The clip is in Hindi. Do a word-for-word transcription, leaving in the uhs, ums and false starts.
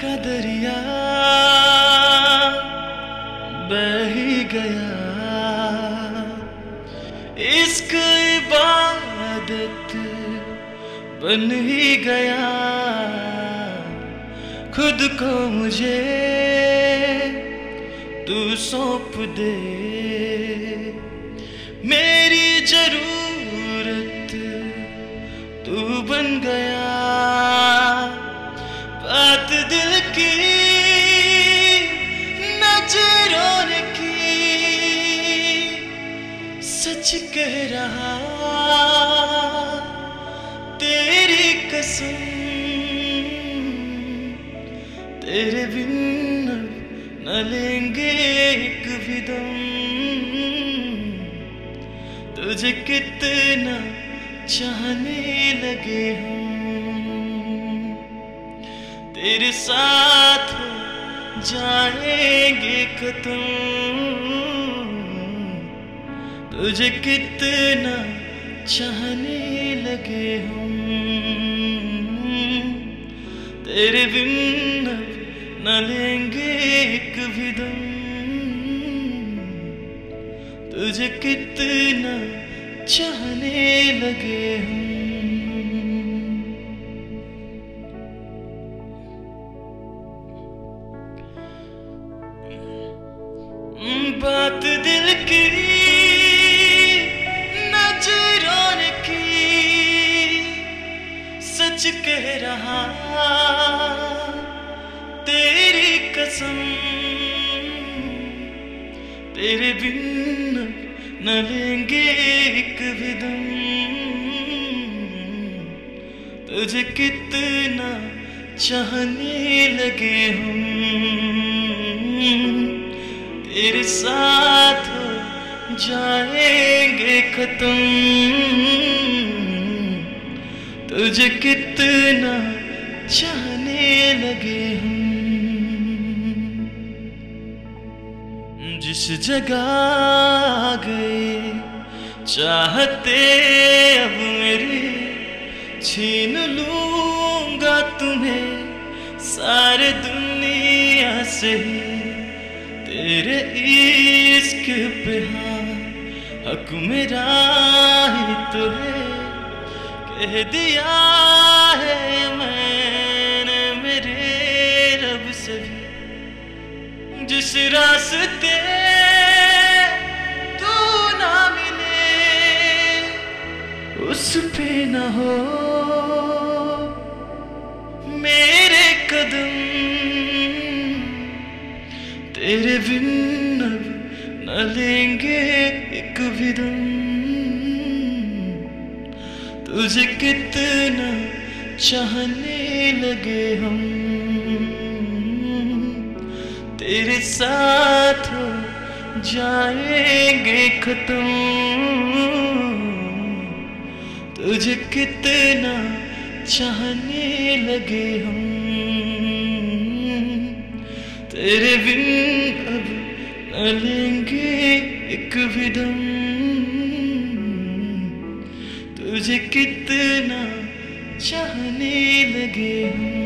का दरिया बह ही गया, इश्क इबादत बन ही गया। खुद को मुझे तू सौंप दे, मेरी जरूरत तू बन गया। बात दिल की नजरों ने की, सच कह रहा तेरी कसम। तेरे बिन न लेंगे एक भी दम, तुझे कितना चाहने लगे हम। तेरे साथ जाएंगे खत्म, तुझे कितना चाहने लगे हम। तेरे बिन न लेंगे एक भी दम, तुझे कितना चाहने लगे हम। बात दिल की नजरों ने की, सच कह रहा तेरी कसम। तेरे बिन न लेंगे एक भी दम, तुझे कितना चाहने लगे हम। तेरे साथ जाएंगे खत्म, तुझे कितना चाहने लगे हम। जिस जगह आ गए चाहते अब मेरे, छीन लूंगा तुम्हें सारे दुनिया से। तेरे इश्क पे हाँ हक मेरा ही तो है, कह दिया है मैंने मेरे रब से भी। जिस रास्ते तू ना मिले उस पे ना हो मेरे कदम। तेरे बिन अब न लेंगे एक भी दम, तुझे कितना चाहने लगे हम। तेरे साथ जाएंगे खत्म, तुझे कितना चाहने लगे हम। तेरे बिन अब न लेंगे एक भी दम, तुझे कितना चाहने लगे हम।